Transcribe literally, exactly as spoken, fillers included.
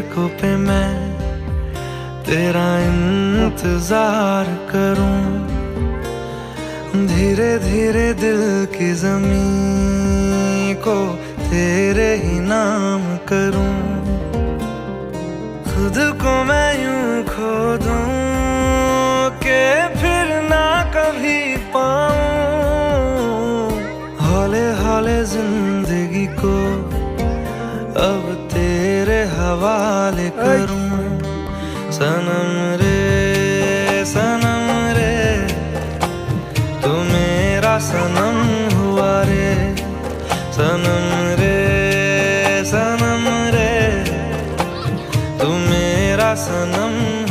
सड़कों पे मैं तेरा इंतजार करूं, धीरे धीरे दिल की ज़मीं को तेरे ही नाम करूं। खुद को मैं यूं खो दूं कि फिर ना कभी पाऊं, हौले हौले जिंदगी को अब तेरे हवाले करूं। सनम रे सनम रे तू मेरा सनम हुआ रे, सनम रे सनम रे तू मेरा सनम